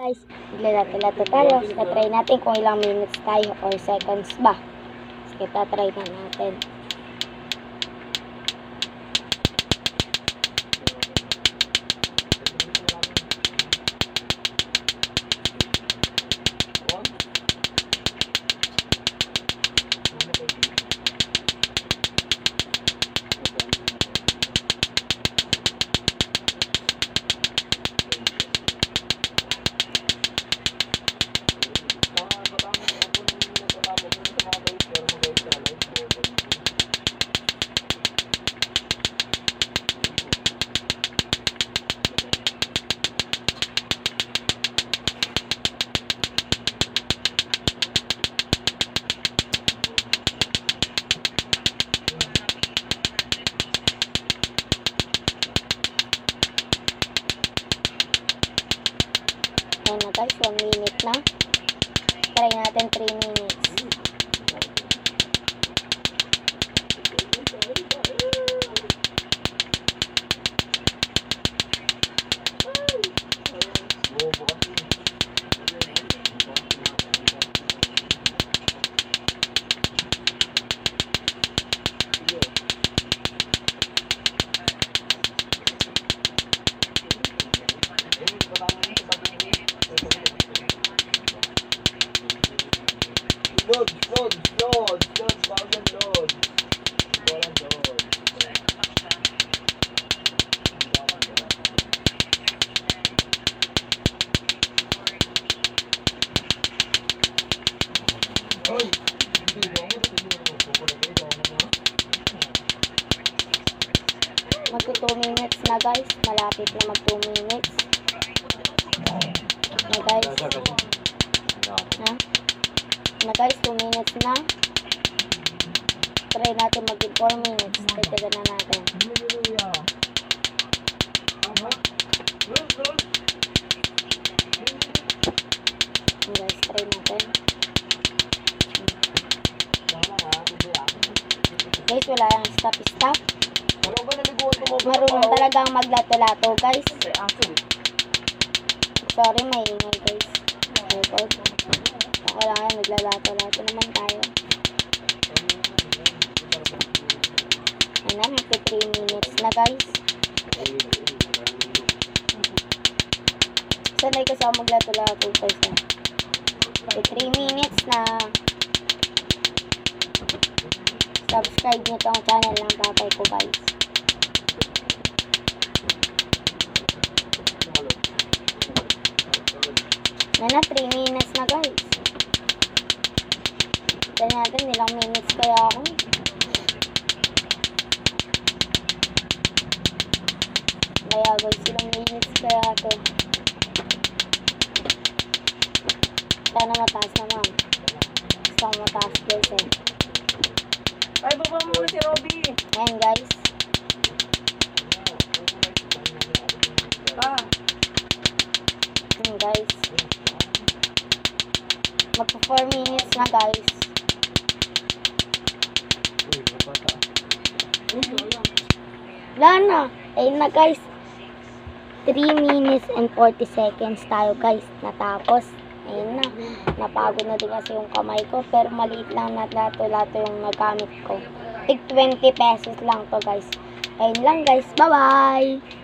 Guys, maglalato-lato tayo. Try natin kung ilang minutes tayo or seconds ba. Sige, try na natin. Ayan na guys, 1 minute na. Try natin 3 minutes. Load, bagal load. Walang load. Hoy, Magto 2 minutes na guys. Malapit na mag 2 minutes. Na guys. Ha? Na guys, 2 minutes na. Try natin mag 4 minutes. Tagdagan na natin. Guys, try natin. Guys, wala yung stop. Marunong talagang maglato-lato guys. Sorry, may ingay guys. Ako lang yan, naglalato-lato naman tayo. Ayan na, magti 3 minutes na guys. Sanay kasi ako maglato-lato guys. Magti 3 minutes na. Subscribe nyo tong channel ng tatay ko guys. Ayan na, 3 minutes na guys. Tignan natin ilang minutes kaya ako. Kaya guys, ilang minutes kaya ito. Sana mataas naman. Gusto ko mataas guys eh. Ay, baba mo muna si Robby. Ayan guys. Ayan guys. Magpo 4 minutes na guys. Wala na. Ayun na guys. 3 minutes and 40 seconds tayo guys. Natapos. Ayun na. Napagod na din kasi yung kamay ko. Pero maliit lang na lato-lato yung nagamit ko. Tig 20 pesos lang to guys. Ayun lang guys. Bye-bye!